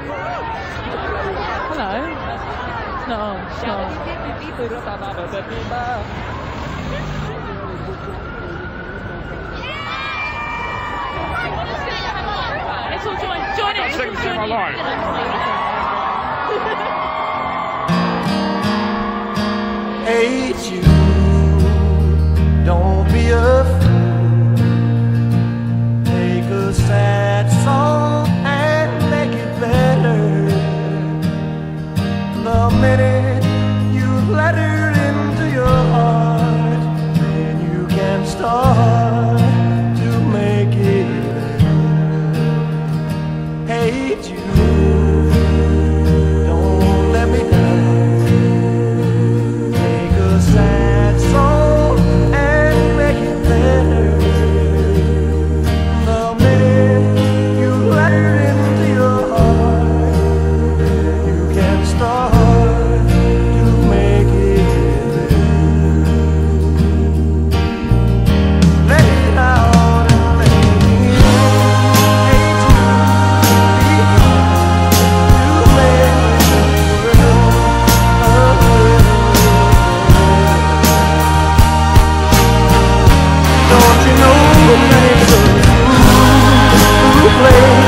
Hello. No, no. Let's all join in. Second time in my life. Hate you, don't be a fool. Take a sad song and make it better. The minute you let her into your heart, then you can start to make it better. Hate you, don't let me down. Sad song and make it better. The minute you let her into your heart, you can start to make it better. Let it out and let it in. Hate you, be good to make the world a better. Don't you know that it's a fool who plays